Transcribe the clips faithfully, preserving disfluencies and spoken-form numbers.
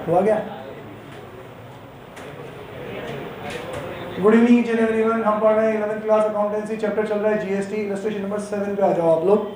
हुआ क्या? Good evening each and everyone, हम पढ़ रहे हैं इलेवेंथ क्लास अकाउंटेंसी, चैप्टर चल रहा है जीएसटी। इलस्ट्रेशन नंबर सेवन पे आ जाओ आप लोग।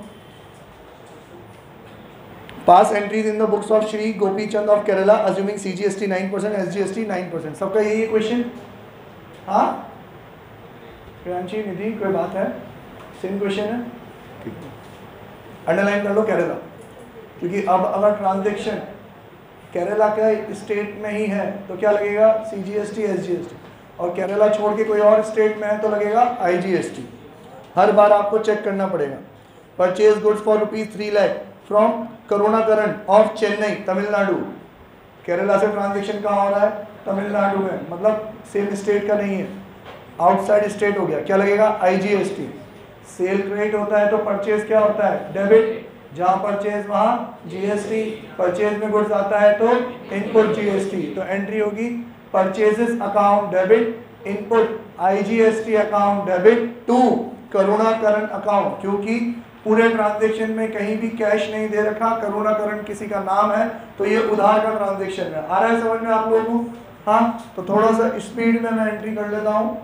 Pass entries in the books of Shri Gopi Chand of Kerala assuming CGST nine percent, SGST nine percent. सबका यही है क्वेश्चन? हाँ प्रियांशी, निधि, कोई बात है? सेम क्वेश्चन है, अंडरलाइन कर लो केरला, क्योंकि अब अगर ट्रांजैक्शन केरला के स्टेट में ही है तो क्या लगेगा? सीजीएसटी, एसजीएसटी, और केरला छोड़ के कोई और स्टेट में है तो लगेगा आईजीएसटी। हर बार आपको चेक करना पड़ेगा। Purchase goods for rupees three lakh from Karunakaran of Chennai, Tamil Nadu. Kerala से ट्रांजैक्शन कहाँ हो रहा है? तमिलनाडु में, मतलब सेम स्टेट का नहीं है, आउटसाइड स्टेट हो गया। क्या लगेगा? आईजीएसटी। सेल क्रेडिट होता है तो परचेज क्या होता है? डेबिट। जहाँ परचेज वहाँ जीएसटी। परचेज में गुड्स आता है तो इनपुट जीएसटी। तो एंट्री होगी purchases account debit, input IGST account debit to Karunakaran account, क्योंकि पूरे ट्रांजैक्शन में कहीं भी कैश नहीं दे रखा, करुणाकरण किसी का नाम है तो ये उधार का ट्रांजैक्शन है। आ रहा है समझ में आप लोगों को? हाँ, तो थोड़ा सा स्पीड में मैं एंट्री कर लेता हूँ।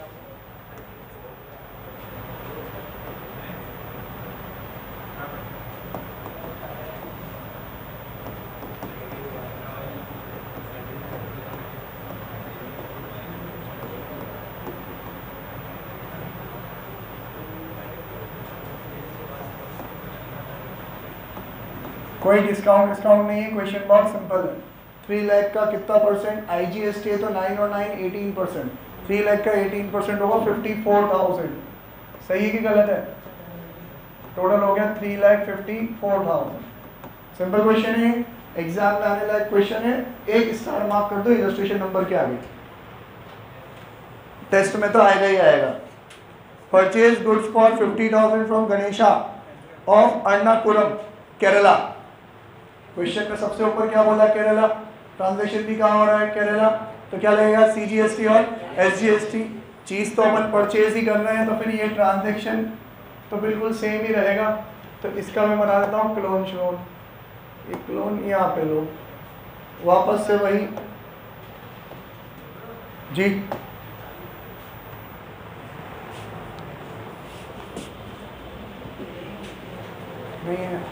कोई डिस्काउंट डिस्काउंट नहीं है, क्वेश्चन बहुत सिंपल है। थ्री लाख का कितना परसेंट? आईजीएसटी है तो नाइन और nine eighteen percent. Three lakh का एटीन परसेंट होगा फिफ्टी फोर थाउजेंड। सही है कि गलत है? टोटल हो गया three lakh fifty four thousand. Simple question है, एग्जाम में आने लायक क्वेश्चन है। एक स्टार मार्क कर दो इलस्ट्रेशन नंबर के आगे, टेस्ट में तो आएगा ही आएगा। Purchase goods for fifty thousand from Ganesha of Ernakulam, Kerala. Question में सबसे ऊपर क्या बोला? केरला। ट्रांजैक्शन भी कहाँ हो रहा है? केरला। तो क्या लगेगा? सीजीएसटी और एसजीएसटी। चीज तो अपन परचेज ही कर रहे हैं तो फिर ये ट्रांजैक्शन तो बिल्कुल सेम ही रहेगा। तो इसका मैं बना देता हूँ क्लोन श्लोन। ये क्लोन यहाँ पे लो, वापस से वही जी। नहीं है।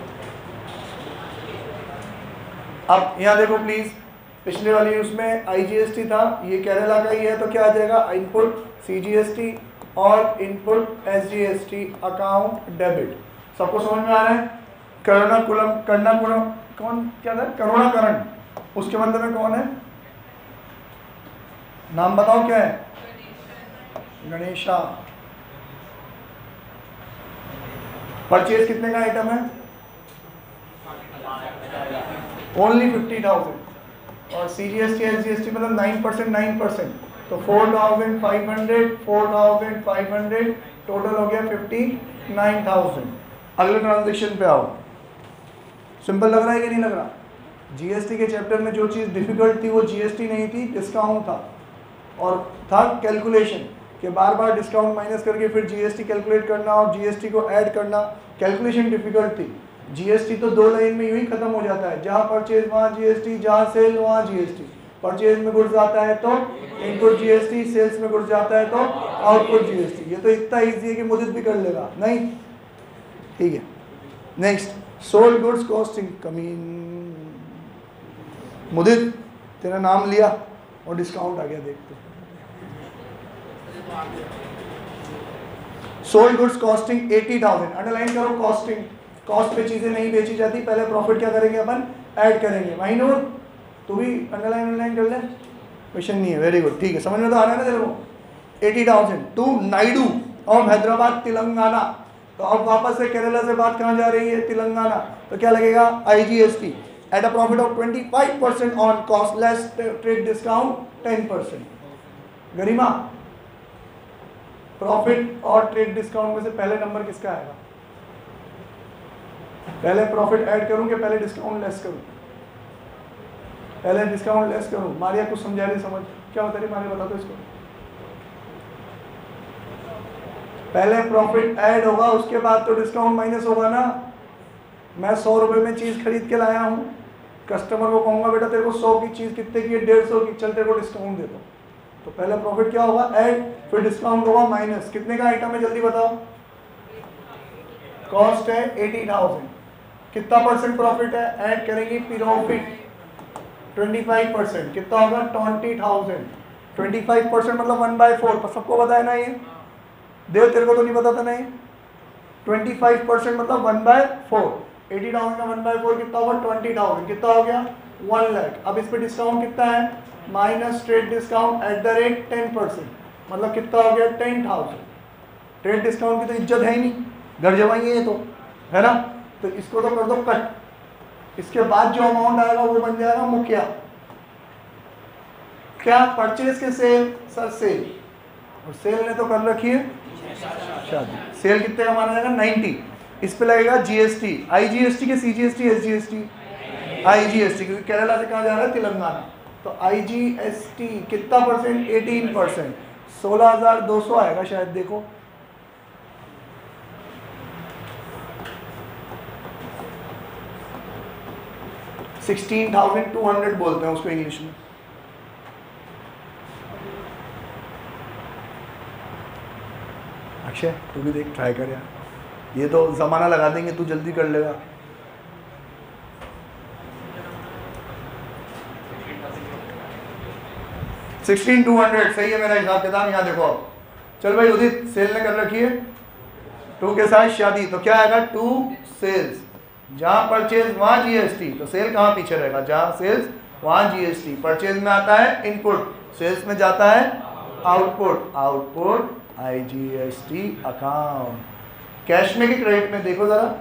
अब यहाँ देखो प्लीज, पिछले वाली उसमें आईजीएसटी था, ये केरला का ही है तो क्या आ जाएगा? इनपुट सीजीएसटी और इनपुट एसजीएसटी अकाउंट डेबिट। सबको समझ में आ रहा है? करुणाकुलम, कर्णाकुलम कौन क्या था? करुणाकरण, उसके मतलब में कौन है? नाम बताओ क्या है? गणेशा। परचेज कितने का आइटम है? Only fifty thousand. और सीजीएसटी एसजीएसटी मतलब नाइन परसेंट नाइन परसेंट, तो four thousand five hundred, four thousand five hundred, total हो गया फिफ्टी नाइन थाउजेंड। अगले ट्रांजैक्शन पे आओ। सिंपल लग रहा है कि नहीं लग रहा? जीएसटी के चैप्टर में जो चीज़ डिफिकल्ट थी वो जीएसटी नहीं थी, डिस्काउंट था। और था कैलकुलेशन कि बार बार डिस्काउंट माइनस करके फिर जीएसटी कैलकुलेट करना और जीएसटी को ऐड करना, कैलकुलेशन डिफिकल्ट थी। जीएसटी तो दो लाइन में यूं ही खत्म हो जाता है, जहाँ परचेज वहाँ जीएसटी, जहाँ सेल वहाँ जीएसटी। परचेज में गुड्स आता है तो इनपुट जीएसटी, सेल्स में गुड्स जाता है तो आउटपुट जीएसटी। ये तो इतना इजी है कि मुदित भी कर लेगा, नहीं? ठीक है, नेक्स्ट सोल्ड गुड्स कॉस्टिंग कमीन। मुदित तेरा नाम लिया और डिस्काउंट आ गया, देखते। Sold goods costing eighty thousand. Underline करो कॉस्टिंग। कॉस्ट पे चीजें नहीं बेची जाती, पहले प्रॉफिट क्या करेंगे अपन? ऐड करेंगे। माइनूर तू भी अंडरलाइन अंडरलाइन कर ले, क्वेश्चन नहीं है। वेरी गुड, ठीक है, समझ में तो आ रहा है ना तेरे को? Eighty thousand to Naidu of Hyderabad, Telangana. तो अब वापस से केरला से बात कहाँ जा रही है? तेलंगाना। तो क्या लगेगा? IGST at a profit of twenty five percent on cost less trade discount ten percent. Garima, profit और ट्रेड डिस्काउंट में से पहले नंबर किसका आएगा? पहले प्रॉफिट ऐड करूं कि पहले डिस्काउंट लेस करूं? पहले डिस्काउंट लेस करूं। मारिया कुछ समझा रही, समझ क्या बता रही मारिया? बता दो इसको। पहले प्रॉफिट ऐड होगा, उसके बाद तो डिस्काउंट माइनस होगा ना। मैं सौ रुपए में चीज खरीद के लाया हूँ, कस्टमर को कहूँगा बेटा तेरे को सौ की चीज़ कितने की है, डेढ़ सौ की, चल तेरे को डिस्काउंट दे दो। तो पहले प्रॉफिट क्या होगा, ऐड, फिर डिस्काउंट होगा माइनस, कितने का आइटम है जल्दी बताओ, कॉस्ट है एटी थाउजेंड, कितना परसेंट प्रॉफिट है, ऐड करेंगे प्रॉफिट ट्वेंटी फाइव परसेंट, कितना होगा twenty thousand, twenty five percent मतलब वन बाई फोर, सबको पता है ना ये, देव तेरे को तो नहीं पता था ना ये, ट्वेंटी फाइव परसेंट मतलब one by four, eighty thousand का वन बाय फोर कितना होगा ट्वेंटी थाउजेंड, कितना हो गया वन लाख। अब इस पे डिस्काउंट कितना है, minus trade discount at the rate ten percent, मतलब कितना हो गया टेन थाउजेंड। ट्रेड डिस्काउंट की तो इज्जत है ही नहीं, घर जमाइए ये तो, है ना, तो इसको तो कर दो कट। इसके बाद जो अमाउंट आएगा वो बन जाएगा मुखिया, क्या परचेज के सेल, सर सेल, और सेल ने तो कर रखी है शादी, सेल कितने का माना जाएगा नाइन्टी, इस पे लगेगा जीएसटी, आईजीएसटी के सीजीएसटी एसजीएसटी, आईजीएसटी, क्योंकि केरला से कहा जा रहा है तेलंगाना, तो आईजीएसटी कितना परसेंट, एटीन परसेंट, सोलह हजार दो सौ आएगा शायद, देखो सिक्सटीन थाउजेंड टू हंड्रेड बोलते हैं उसको इंग्लिश में। अक्षय तू भी देख, ट्राई कर यार, ये तो जमाना लगा देंगे, तू जल्दी कर लेगा। सिक्सटीन टू हंड्रेड सही है मेरा हिसाब किताब, यहाँ देखो अब, चल भाई उदित सेल ने कर रखी है टू के साथ शादी, तो क्या आएगा टू सेल्स, जहाँ परचेज वहाँ जीएसटी, तो सेल कहाँ पीछे रहेगा, जहाँ सेल्स वहाँ जीएसटी, परचेज में आता है इनपुट, सेल्स में जाता है output, output IGST account. Cash में कि क्रेडिट में, देखो जरा,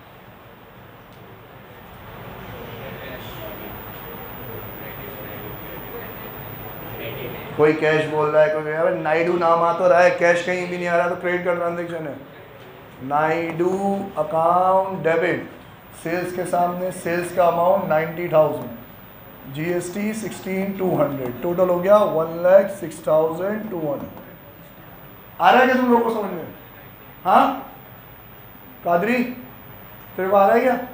कोई कैश बोल रहा है, कोई यार नायडू नाम आ तो रहा है, कैश कहीं भी नहीं आ रहा, तो क्रेडिट का ट्रांजेक्शन है। नायडू अकाउंट डेबिट, सेल्स के सामने सेल्स का amount ninety thousand, GST sixteen two hundred, total हो गया one lakh six thousand two hundred. आ रहा है क्या तुम लोगों को समझ में, हाँ कादरी तेरे को आ रहा है क्या,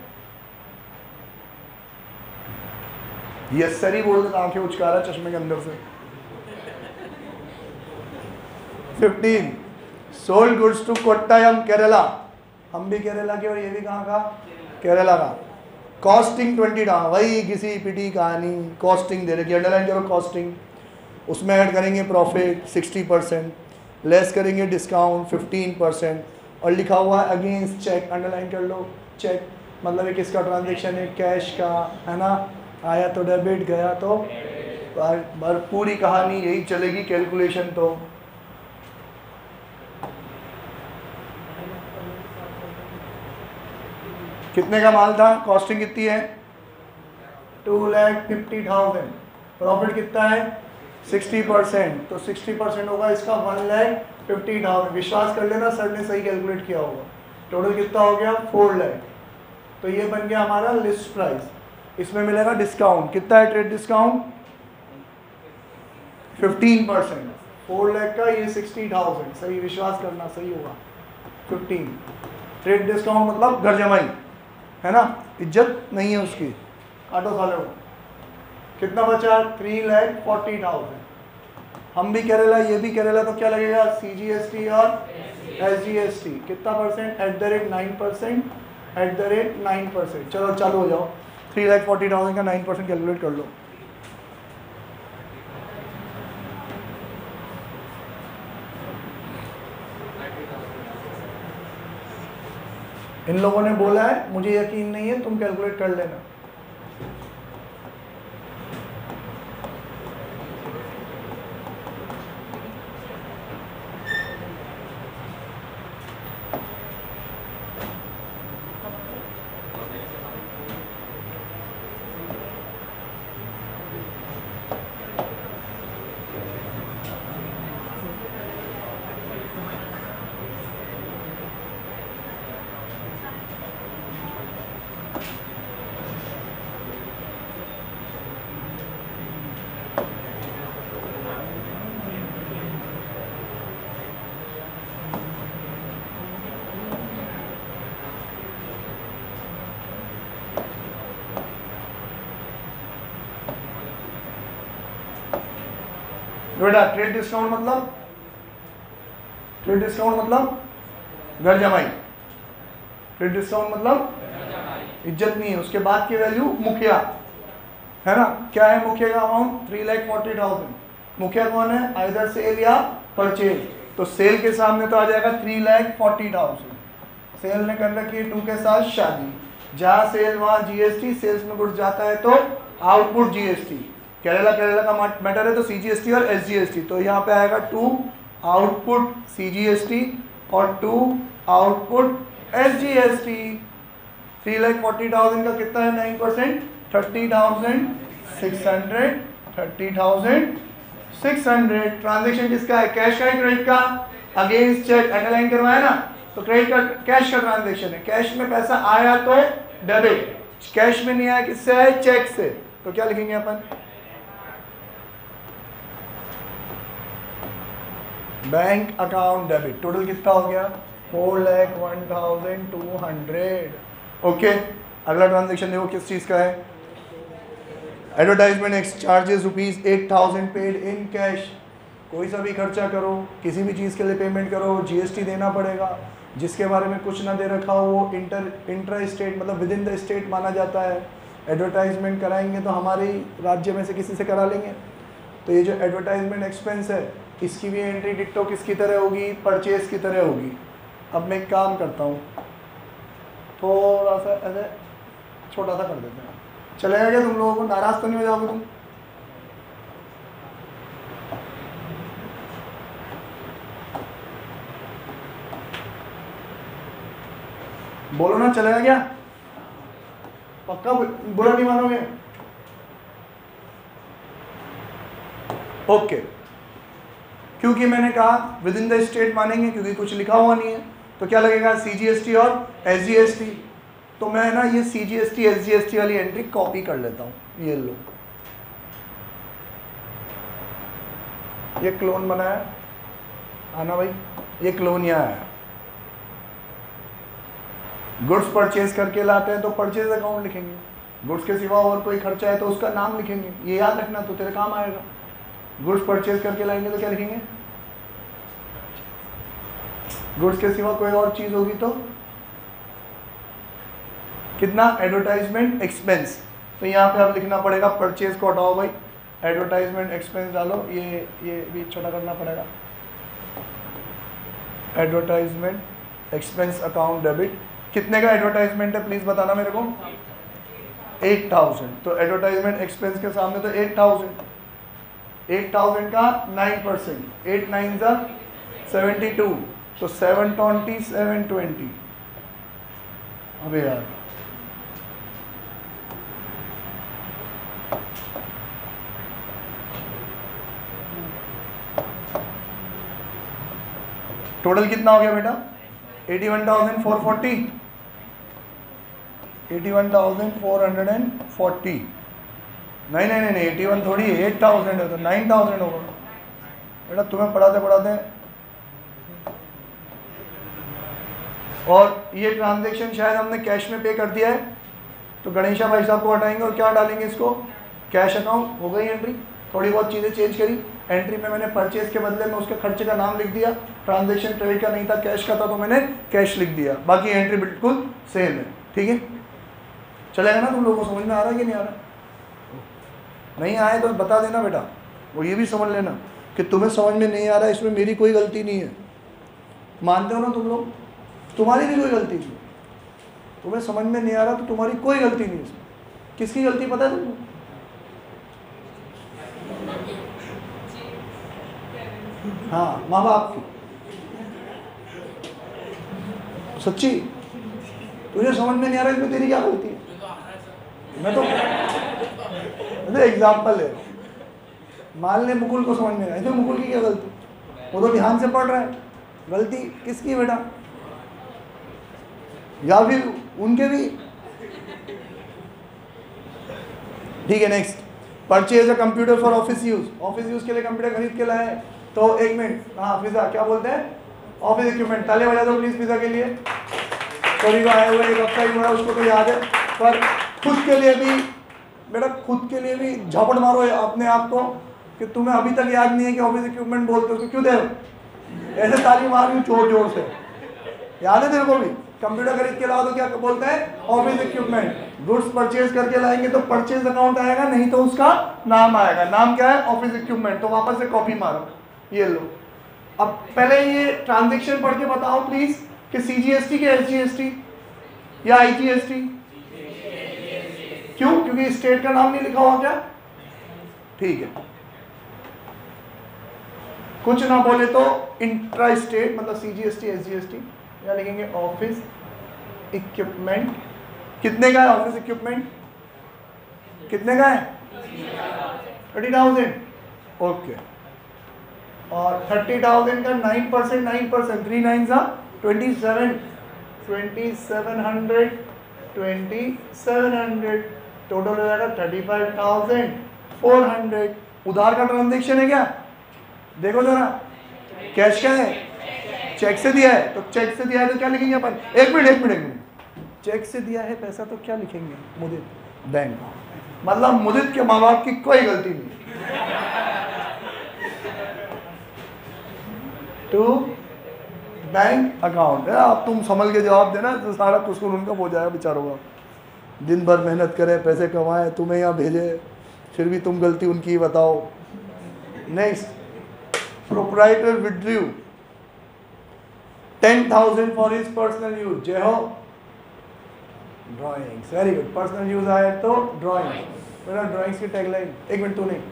यस सर ही बोल देता, आंखें उचका रहा चश्मे के अंदर से। Fifteen sold goods to Kottayam Kerala, हम भी केरला के और ये भी कहाँ का, केरला का। कॉस्टिंग ट्वेंटी टाइम, वही घिसी पिटी कहानी, कॉस्टिंग दे रखी, अंडरलाइन करो कॉस्टिंग, उसमें ऐड करेंगे प्रॉफिट सिक्सटी परसेंट, लेस करेंगे डिस्काउंट फिफ्टीन परसेंट, और लिखा हुआ है अगेंस्ट चेक, अंडरलाइन कर लो, चेक मतलब एक किसका ट्रांजेक्शन है, कैश का, है ना, आया तो डेबिट, गया तो, पर पूरी कहानी यही चलेगी, कैलकुलेशन तो कितने का माल था, कॉस्टिंग कितनी है two lakh fifty thousand, profit कितना है सिक्सटी परसेंट, तो सिक्सटी परसेंट होगा इसका वन लैख फिफ्टी थाउजेंड, विश्वास कर लेना सर ने सही कैलकुलेट किया होगा। टोटल कितना हो गया फोर लैख, तो ये बन गया हमारा लिस्ट प्राइस। इसमें मिलेगा डिस्काउंट, कितना है trade discount fifteen percent, four lakh का ये सिक्सटी थाउजेंड, सही विश्वास करना सही होगा, फिफ्टीन ट्रेड डिस्काउंट मतलब घर जमाई, है ना, इज्जत नहीं है उसकी, काटो साले को। कितना बचा थ्री लैख फोर्टी थाउजेंड, हम भी केरला ये भी केरला, तो क्या लगेगा सीजीएसटी और एसजीएसटी, कितना percent at the rate nine percent, at the rate nine percent. चलो चालू हो जाओ, थ्री लैख फोर्टी थाउजेंड का नाइन परसेंट कैलकुलेट कर लो। इन लोगों ने बोला है, मुझे यकीन नहीं है, तुम कैलकुलेट कर लेना। बेटा ट्रेड डिस्काउंट मतलब ट्रेड डिस्काउंट मतलब घर जमाई, ट्रेड डिस्काउंट मतलब इज्जत नहीं है, उसके बाद की वैल्यू मुखिया है ना। क्या है मुखिया का amount? Three lakh forty thousand. मुखिया कौन है? आइदर सेल या परचेज। तो सेल के सामने तो आ जाएगा three lakh forty thousand. Sale ने कर रखी है टू के साथ शादी, जहाँ सेल वहाँ जीएसटी, सेल्स में गुड्स जाता है तो आउटपुट जीएसटी। केरला केरला का मैटर है तो सीजीएसटी और एसजीएसटी, तो यहाँ पे आएगा टू आउटपुट सीजीएसटी और to output SGST. Three lakh forty thousand का कितना है? Nine percent, thirty thousand six hundred, thirty thousand six hundred. Transaction किसका है? कैश का है क्रेडिट का? अगेंस्ट चेक अंडरलाइन करवाया ना, तो क्रेडिट का कैश का ट्रांजेक्शन है। कैश में पैसा आया तो डेबिट, कैश में नहीं आया किससे आया? चेक से। तो क्या लिखेंगे अपन? Bank account debit. टोटल कितना हो गया? Four lakh one thousand two hundred. Okay, अगला ट्रांजेक्शन देखो किस चीज का है? Advertisement X charges rupees eight thousand paid in cash. कोई सा भी खर्चा करो, किसी भी चीज़ के लिए पेमेंट करो, जीएसटी देना पड़ेगा। जिसके बारे में कुछ ना दे रखा हो वो इंटर इंट्रा स्टेट मतलब विद इन द स्टेट माना जाता है। एडवर्टाइजमेंट कराएंगे तो हमारे ही राज्य में से किसी से करा लेंगे। तो ये जो एडवर्टाइजमेंट एक्सपेंस है इसकी भी एंट्री डिक्टो किसकी तरह होगी? परचेज की तरह होगी। अब मैं एक काम करता हूँ, थोड़ा सा ऐसे छोटा सा कर देते हैं, चलेगा क्या? तुम लोगों को नाराज तो नहीं हो जाओगे तुम? बोलो ना, चलेगा क्या? पक्का बुरा नहीं मानोगे? ओके, क्योंकि मैंने कहा विद इन द स्टेट मानेंगे क्योंकि कुछ लिखा हुआ नहीं है, तो क्या लगेगा? सीजीएसटी और एसजीएसटी। तो मैं ना ये सीजीएसटी एसजीएसटी वाली एंट्री कॉपी कर लेता हूँ, ये लो, ये क्लोन बनाया आना भाई, ये क्लोन यहाँ आया। गुड्स परचेज करके लाते हैं तो परचेज अकाउंट लिखेंगे, गुड्स के सिवा और कोई खर्चा है तो उसका नाम लिखेंगे, ये याद रखना तो तेरे काम आएगा। गुड्स परचेज करके लाएंगे तो क्या लिखेंगे? गुड्स के सिवा कोई और चीज़ होगी तो कितना? Advertisement expense. तो यहाँ पे अब लिखना पड़ेगा परचेज को हटाओ भाई, एडवर्टाइजमेंट एक्सपेंस डालो, ये ये भी छोटा करना पड़ेगा। Advertisement expense account debit. कितने का एडवर्टाइजमेंट है प्लीज़ बताना मेरे को? Eight thousand. तो एडवर्टाइजमेंट एक्सपेंस के सामने तो एट थाउजेंड, एट थाउजेंड का नाइन परसेंट, एट नाइन ज़ा सेवेंटी टू, तो सेवन ट्वेंटी सेवन ट्वेंटी। अबे यार टोटल कितना हो गया बेटा? Eighty one thousand four forty, eighty one thousand four hundred and forty. नहीं नहीं नहीं नहीं एटी वन थोड़ी है, एट थाउजेंड है तो नाइन थाउजेंड होगा बेटा। तुम्हें पढ़ाते पढ़ाते और ये ट्रांजैक्शन शायद हमने कैश में पे कर दिया है, तो गणेशा भाई साहब को हटाएंगे और क्या डालेंगे इसको? Cash account. हो गई एंट्री, थोड़ी बहुत चीज़ें चेंज करी एंट्री में, मैंने परचेज के बदले में उसके खर्चे का नाम लिख दिया, ट्रांजैक्शन क्रेडिट का नहीं था कैश का था तो मैंने कैश लिख दिया, बाकी एंट्री बिल्कुल सेम है। ठीक है, चलेगा ना? तुम लोगों को समझ में आ रहा है कि नहीं आ रहा? नहीं आए तो बता देना बेटा, वो ये भी समझ लेना कि तुम्हें समझ में नहीं आ रहा है, इसमें मेरी कोई गलती नहीं है। मानते हो ना तुम लोग? तुम्हारी भी कोई गलती नहीं, तुम्हें समझ में नहीं आ रहा तो तुम्हारी कोई गलती नहीं। इसमें किसकी गलती पता है तुमको? हाँ, माँ बाप की। सच्ची तुझे समझ में नहीं आ रहा इसमें तेरी क्या गलती है? मैं तो मतलब एग्जाम्पल है, मान ले मुकुल को समझ में आ रहा है, तो मुकुल की क्या गलती? वो तो ध्यान से पढ़ रहा है, गलती किसकी बेटा? या फिर उनके भी? ठीक है, next, purchase a computer for office use. Office use के लिए कंप्यूटर खरीद के लाए, तो एक मिनट, हाँ फिजा क्या बोलते हैं? Office equipment. ताले बजा दो प्लीज फिजा के लिए। सभी को आए हुए एक हफ्ता ही हुआ है, उसको तो याद है, पर खुद के लिए भी बेटा, खुद के लिए भी झापड़ मारो अपने आप को। कि तुम्हें अभी तक याद नहीं है कि ऑफिस इक्विपमेंट बोलते उसको क्यों दे ऐसे ताली मार रही जोर जोर से, याद है तेरे को भी? कंप्यूटर खरीद के लाओ तो क्या बोलते हैं? Office equipment. गुड्स परचेज करके लाएंगे तो परचेज अकाउंट आएगा, नहीं तो उसका नाम आएगा। नाम क्या है? Office equipment. तो वापस से कॉपी मारो, ये लो। अब पहले ये ट्रांजेक्शन पढ़ के बताओ प्लीज कि सीजीएसटी के एसजीएसटी या आईजीएसटी? क्यों? क्योंकि स्टेट का नाम नहीं लिखा हुआ क्या? ठीक है, कुछ ना बोले तो इंट्रा स्टेट मतलब सीजीएसटी एसजीएसटी, या लिखेंगे ऑफिस इक्विपमेंट। कितने का है ऑफिस इक्विपमेंट? कितने का है? Thirty thousand. ओके, और थर्टी थाउजेंड का nine percent nine percent three nine सा twenty seven twenty seven hundred twenty seven hundred total हो जाएगा thirty five thousand four hundred. उधार का ट्रांजेक्शन है क्या? देखो जरा, कैश का है, चेक से दिया है। तो चेक से दिया है तो क्या लिखेंगे अपन? एक मिनट एक मिनट एक मिनट चेक से दिया है पैसा तो क्या लिखेंगे? मुदित बैंक। मतलब मुदित के माँ बाप की कोई गलती नहीं। To bank account. अब तुम संभल के जवाब देना तो सारा कुछ उनका हो जाएगा बेचारों का। दिन भर मेहनत करे, पैसे कमाए, तुम्हें यहाँ भेजे, फिर भी तुम गलती उनकी बताओ। Next, proprietor withdrew ten thousand for his personal use. जय हो। Drawings, very good. Personal use आए तो ड्राइंग्स। मेरा ड्राइंग्स की टैगलाइन, एक मिनट तू नहीं,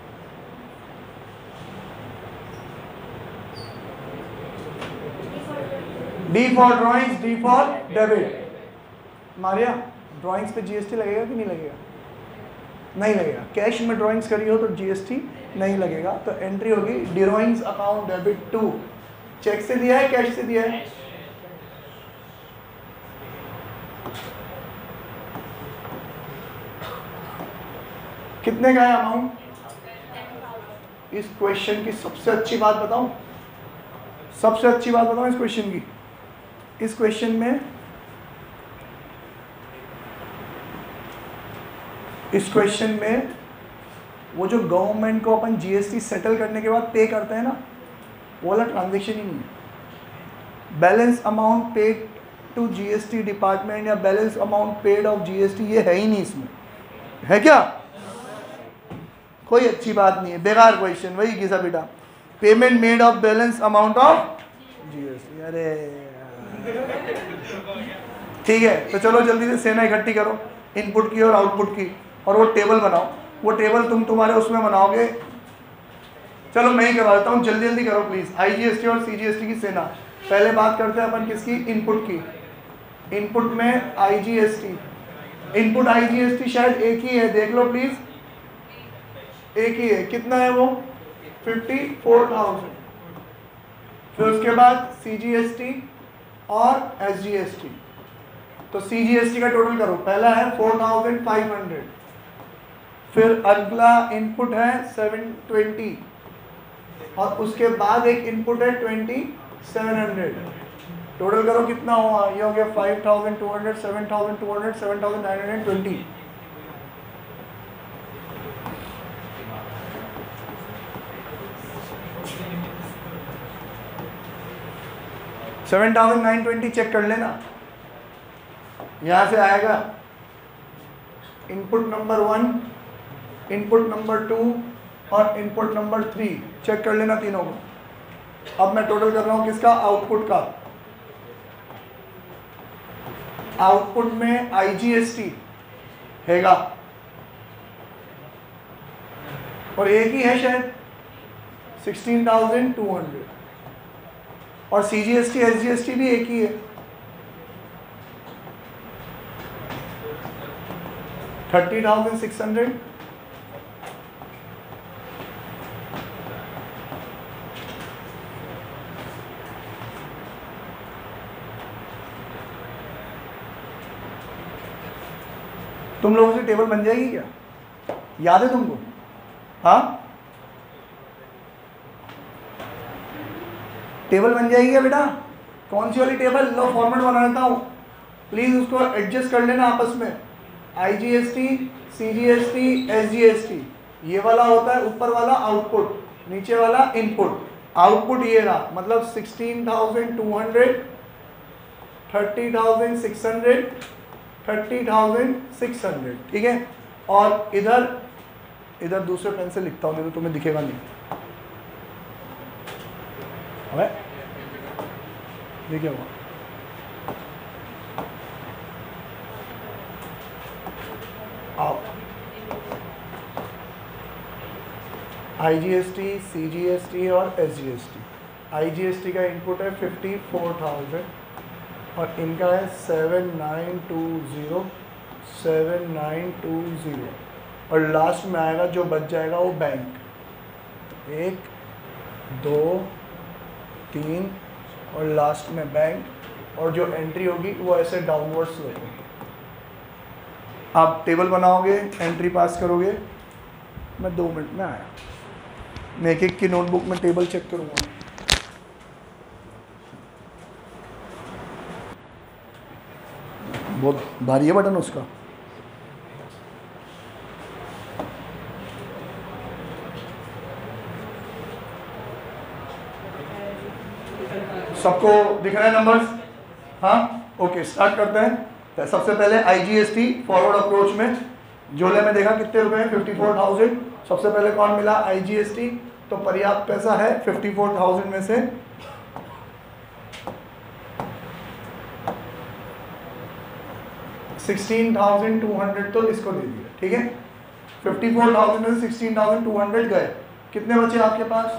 D for drawings, D for debit. Maria, drawings पे जीएसटी लगेगा कि नहीं लगेगा? नहीं लगेगा। कैश में ड्राइंग्स करी हो तो जीएसटी नहीं लगेगा। तो एंट्री होगी drawings account debit to. Cheque से दिया है, कैश से दिया है? कितने का है अमाउंट? इस क्वेश्चन की सबसे अच्छी बात बताऊं, सबसे अच्छी बात बताऊं इस क्वेश्चन की। इस क्वेश्चन में इस क्वेश्चन में वो जो गवर्नमेंट को अपन जीएसटी सेटल करने के बाद पे करते हैं ना, वो वाला ट्रांजेक्शन ही नहीं है। Balance amount paid to GST department या balance amount paid of GST, ये है ही नहीं इसमें, है क्या? कोई अच्छी बात नहीं है, बेकार क्वेश्चन। वही किसा बेटा, payment made of balance amount of GST. अरे ठीक है, तो चलो जल्दी से सेना इकट्ठी करो, इनपुट की और आउटपुट की, और वो टेबल बनाओ। वो टेबल तुम तुम्हारे उसमें बनाओगे। चलो मैं ही करवा देता हूँ, जल्दी जल्दी करो प्लीज। आईजीएसटी और सीजीएसटी की सेना। पहले बात करते हैं अपन किसकी? इनपुट की। इनपुट में आईजीएसटी, इनपुट आईजीएसटी शायद एक ही है, देख लो प्लीज, एक ही है। कितना है वो? Fifty four thousand. फिर उसके बाद सीजीएसटी और एसजीएसटी। तो सीजीएसटी का टोटल करो, पहला है फोर थाउजेंड फाइव हंड्रेड, फिर अगला इनपुट है सेवन ट्वेंटी, और उसके बाद एक इनपुट है ट्वेंटी सेवन हंड्रेड। टोटल करो कितना हुआ? ये हो गया five thousand two hundred, seven thousand two hundred, seven thousand nine hundred twenty. Seven thousand nine twenty check कर लेना, यहाँ से आएगा input number one, input number two और इनपुट नंबर थ्री। चेक कर लेना तीनों को। अब मैं टोटल कर रहा हूँ किसका? आउटपुट का। आउटपुट में आईजीएसटी हैगा, और एक ही है शायद सिक्सटीन थाउजेंड टू हंड्रेड, और सीजीएसटी एसजीएसटी भी एक ही है, थर्टी थाउजेंड सिक्स हंड्रेड। तुम लोगों से टेबल बन जाएगी क्या? याद है तुमको? हाँ, टेबल बन जाएगी क्या बेटा? कौन सी वाली टेबल? लो फॉर्मेट बना देता हूँ, प्लीज उसको एडजस्ट कर लेना आपस में। आईजीएसटी, सीजीएसटी, एसजीएसटी, ये वाला होता है ऊपर वाला आउटपुट, नीचे वाला इनपुट। आउटपुट ये रहा, मतलब sixteen thousand two hundred, thirty thousand six hundred, thirty thousand six hundred, ठीक है। और इधर इधर दूसरे पेन से लिखता हूँ, नहीं तो तुम्हें दिखेगा नहीं। अबे ये क्या हुआ? आओ, I G S T, C G S T और S G S T. I G S T का इनपुट है फिफ्टी फोर थाउजेंड और इनका है seven nine two zero, seven nine two zero, और लास्ट में आएगा जो बच जाएगा वो बैंक। एक, दो, तीन और लास्ट में बैंक, और जो एंट्री होगी वो ऐसे डाउनवर्ड स्लोप होगी। आप टेबल बनाओगे, एंट्री पास करोगे। मैं दो मिनट में आया, मैं एक एक की नोटबुक में टेबल चेक करूँगा। बहुत भारी है बटन उसका। सबको दिख रहे हैं नंबर्स? हाँ, ओके, स्टार्ट करते हैं। तो सबसे पहले I G S T forward approach में झोले में देखा कितने रुपए हैं? Fifty four thousand. सबसे पहले कौन मिला? I G S T. तो पर्याप्त पैसा है फिफ्टी फोर थाउजेंड में से सिक्सटीन थाउजेंड टू हंड्रेड तो इसको दे दिया, ठीक है। फिफ्टी फोर थाउजेंड में से सिक्सटीन थाउजेंड टू हंड्रेड गए, कितने बचे आपके पास?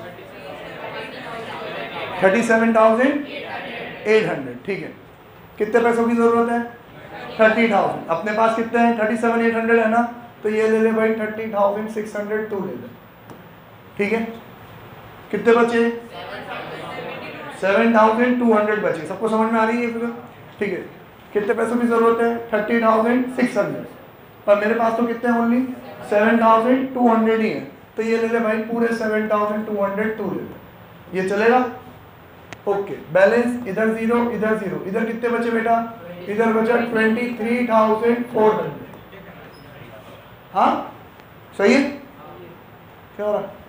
Thirty seven thousand eight hundred, ठीक है। कितने पैसों की जरूरत है? Thirty thousand. अपने पास कितने हैं? थर्टी सेवन एट हंड्रेड है ना, तो ये ले ले भाई, थर्टी थाउजेंड सिक्स हंड्रेड तू ले ले, ठीक है। कितने बचे? सेवन थाउजेंड टू हंड्रेड बचे। सबको समझ में आ रही है फिगर? ठीक है। कितने पैसों की जरूरत है? थर्टी थाउजेंड सिक्स हंड्रेड, पर मेरे पास तो कितने हैं? Only seven thousand two hundred ही है, तो ये ले ले भाई, पूरे सेवन थाउजेंड टू हंड्रेड तू ले ले। ये चलेगा? ओके। बैलेंस इधर जीरो, इधर जीरो, इधर कितने बचे बेटा? इधर बचा twenty three thousand four hundred. हाँ सही है? क्या हो रहा?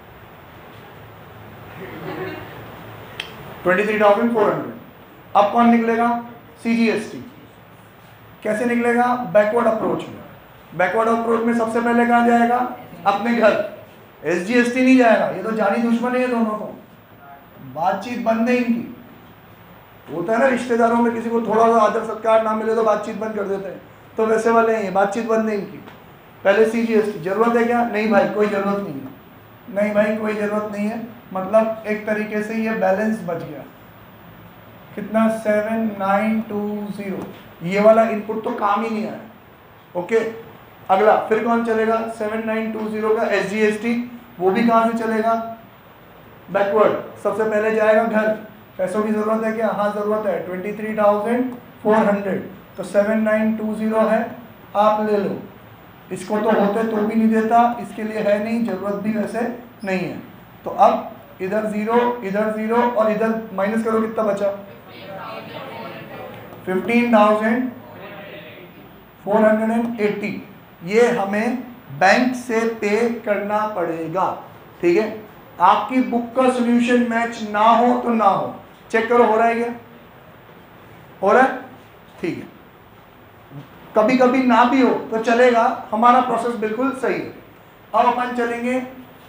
Twenty three thousand four hundred. अब कौन निकलेगा? C G S T. कैसे निकलेगा? बैकवर्ड अप्रोच में। बैकवर्ड अप्रोच में सबसे पहले कहाँ जाएगा? अपने घर। एस जी एस टी नहीं जाएगा, ये तो जानी दुश्मन है ये दोनों को। बातचीत बंद है इनकी। होता है ना रिश्तेदारों में, किसी को थोड़ा सा आदर सत्कार ना मिले तो बातचीत बंद कर देते हैं, तो वैसे वाले हैं, बातचीत बंद है इनकी। पहले सी जी एस टी। जरूरत है क्या? नहीं भाई, कोई जरूरत नहीं है। नहीं भाई, कोई जरूरत नहीं है, मतलब एक तरीके से ये बैलेंस बच गया। कितना? Seven nine two zero. ये वाला इनपुट तो काम ही नहीं आया। ओके, अगला फिर कौन चलेगा? सेवन नाइन टू ज़ीरो का एस जी एस टी। वो भी कहाँ से चलेगा? बैकवर्ड। सबसे पहले जाएगा घर। पैसों की जरूरत है क्या? हाँ जरूरत है, twenty three thousand four hundred. तो सेवन नाइन टू ज़ीरो है, आप ले लो। इसको तो होते तो भी नहीं देता, इसके लिए है नहीं, जरूरत भी वैसे नहीं है। तो अब इधर जीरो, इधर जीरो, और इधर माइनस करो, कितना बचा? Fifteen thousand four hundred and eighty. ये हमें बैंक से पे करना पड़ेगा, ठीक है। आपकी बुक का सॉल्यूशन मैच ना हो तो ना हो, चेक करो हो रहा है क्या? हो रहा है? ठीक है। कभी कभी ना भी हो तो चलेगा, हमारा प्रोसेस बिल्कुल सही है। अब अपन चलेंगे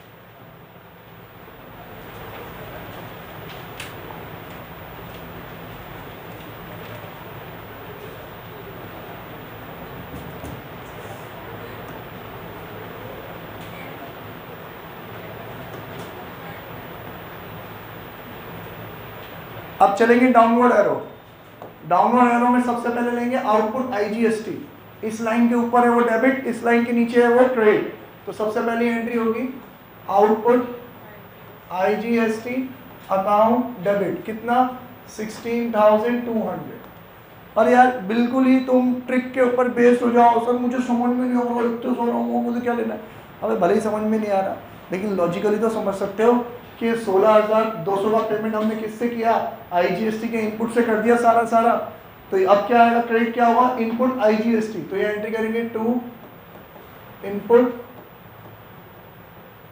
अब चलेंगे डाउनवर्ड एरो। डाउनवर्ड एरो में सबसे पहले लेंगे output I G S T. इस लाइन के ऊपर है वो डेबिट, इस लाइन के नीचे है वो क्रेडिट। तो सबसे पहली एंट्री होगी output I G S T account debit. कितना? Sixteen thousand two hundred. और यार बिल्कुल ही तुम ट्रिक के ऊपर बेस्ड हो जाओ, सर मुझे समझ में नहीं हो रहा, इतने सो रहा हूँ, मुझे क्या लेना है। अबे भले ही समझ में नहीं आ रहा, लेकिन लॉजिकली तो समझ सकते हो कि सोलह हज़ार दो सौ का पेमेंट हमने किससे किया? आई जी एस टी के इनपुट से कर दिया सारा सारा। तो अब क्या आएगा? क्रेडिट क्या हुआ? Input I G S T. तो ये एंट्री करेंगे to input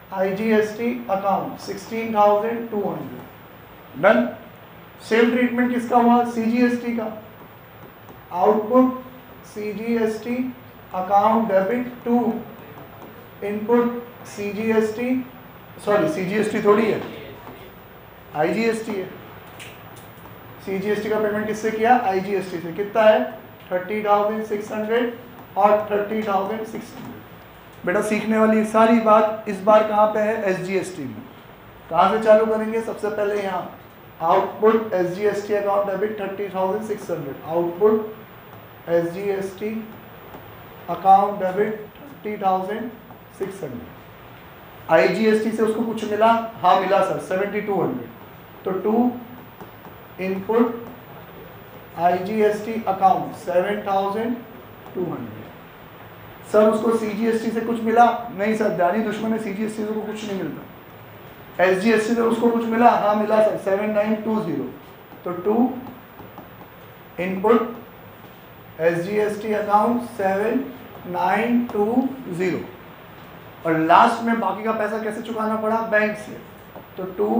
IGST account sixteen thousand two hundred. Done. Same treatment किसका हुआ? सीजीएसटी का। Output CGST account debit to input CGST, sorry CGST थोड़ी है, आईजीएसटी है। सीजीएसटी का पेमेंट किससे किया? आईजीएसटी से। कितना है? थर्टी थाउजेंड सिक्स हंड्रेड और थर्टी थाउजेंड सिक्स हंड्रेड। बेटा सीखने वाली सारी बात इस बार कहाँ पे है? एसजीएसटी में। कहाँ से चालू करेंगे? सबसे पहले यहाँ output SGST account debit thirty thousand six hundred. Output SGST account debit thirty thousand six hundred. IGST से उसको कुछ मिला? हाँ मिला सर, सेवेंटी टू हंड्रेड। तो to input IGST account seven thousand two hundred. Sir उसको सीजीएसटी से कुछ मिला? नहीं सर, जानी दुश्मन है, सीजीएसटी से कुछ नहीं मिलता। एसजीएसटी से उसको कुछ मिला? हाँ मिला sir, seven nine two zero. तो to input SGST account seven nine two zero. और लास्ट में बाकी का पैसा कैसे चुकाना पड़ा? बैंक से। तो to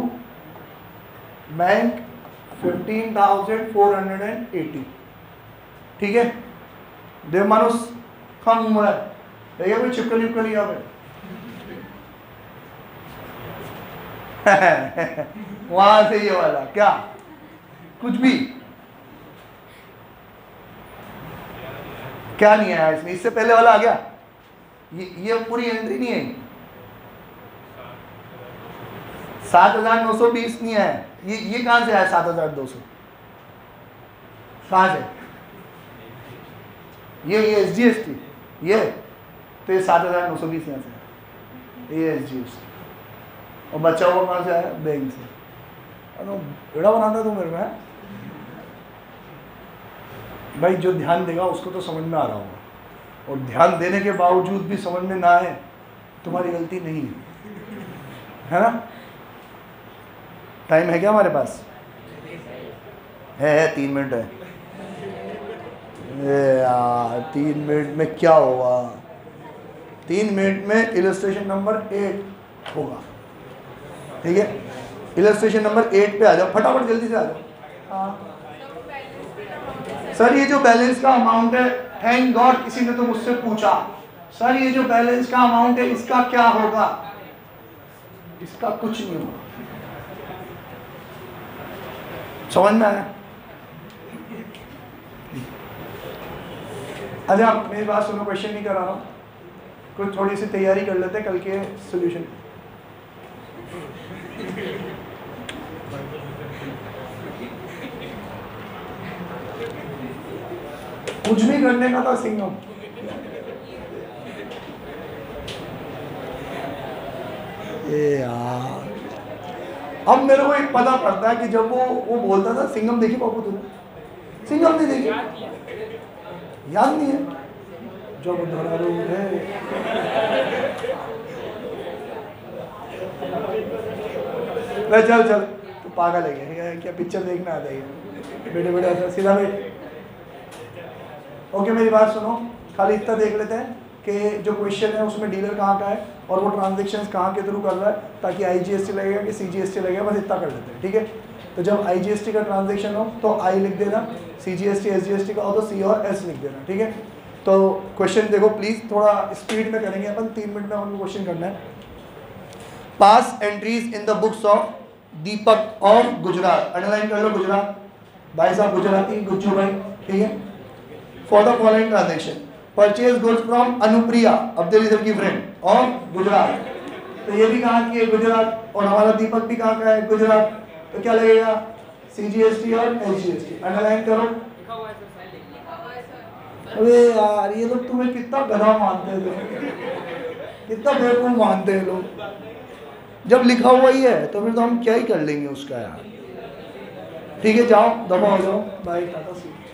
bank fifteen thousand four hundred and eighty. ठीक है। देव मानुस कम उम्र है, देखिए कोई चिपकली उपकली यहाँ पे वहां से ये वाला क्या कुछ भी क्या नहीं आया इसमें? इससे पहले वाला आ गया। ये ये पूरी एंट्री नहीं है। सात हजार नौ सौ बीस नहीं है। ये ये कहां से आया? सात हजार दो सौ कहां से? ये ये एस जी एस टी, ये तो ये सात हजार नौ सौ बीस यहाँ से, ये एस जी एस टी। और बच्चा हुआ कहाँ से आया? बैंक से। अरे बेड़ा बनाता तू मेरे में भाई। जो ध्यान देगा उसको तो समझ में आ रहा होगा, और ध्यान देने के बावजूद भी समझ में ना आए तुम्हारी गलती नहीं है, है ना? टाइम है क्या हमारे पास? है, है तीन मिनट है। ए यार तीन मिनट में क्या होगा? तीन मिनट में इलस्ट्रेशन नंबर एट होगा। ठीक है, इलस्ट्रेशन नंबर एट पे आ जाओ, फटाफट जल्दी से आ जाओ। हाँ सर, ये जो बैलेंस का अमाउंट है, थैंक गॉड किसी ने तो मुझसे पूछा, सर ये जो बैलेंस का अमाउंट है इसका क्या होगा? इसका कुछ नहीं होगा। समझ में आया? अरे आप मेरी बात सुनो, क्वेश्चन नहीं कर रहा हूँ, कुछ थोड़ी सी तैयारी कर लेते हैं कल के सॉल्यूशन। कुछ भी करने का था सिंगम। ए यार अब मेरे को एक पता पड़ता है कि जब वो वो बोलता था सिंगम देखी बाबू तूने? सिंगम नहीं देखी? याद नहीं है? जब धरा रूप है ले चल चल तू पागल है क्या? क्या पिक्चर देखना आता है? बेटे बेटे ऐसा सीधा बैठ। ओके मेरी बात सुनो, खाली इतना देख लेते हैं कि जो क्वेश्चन है उसमें डीलर कहाँ का है और वो ट्रांजेक्शन्स कहाँ के थ्रू कर रहा है, ताकि आईजीएसटी लगेगा कि सीजीएसटी लगेगा, बस इतना कर लेते हैं। ठीक है, तो जब आईजीएसटी का ट्रांजेक्शन हो तो आई लिख देना, सीजीएसटी एसजीएसटी का हो तो सी और एस लिख देना। ठीक है, तो क्वेश्चन देखो प्लीज़, थोड़ा स्पीड में करेंगे अपन, तीन मिनट में हमको क्वेश्चन करना है। Pass entries in the books of Deepak of Gujarat, underline कर लो गुजरात, भाई साहब गुजराती गुज्जू भाई। ठीक है, for the following transaction, purchase goods from Anupriya Abdul इधर की फ्रेंड ऑफ गुजरात, तो ये भी कहाँ की है? गुजरात। और हमारा दीपक भी कहाँ का है? गुजरात। तो क्या लगेगा? सीजीएसटी और एसजीएसटी। अंडरलाइन करो। अरे यार ये लोग तुम्हें कितना गधा मानते हैं, कितना बेवकूफ मानते हैं लोग। जब लिखा हुआ ही है तो फिर तो हम क्या ही कर लेंगे उसका यार। ठीक है, जाओ दबा हो जाओ, बाय टाटा सी।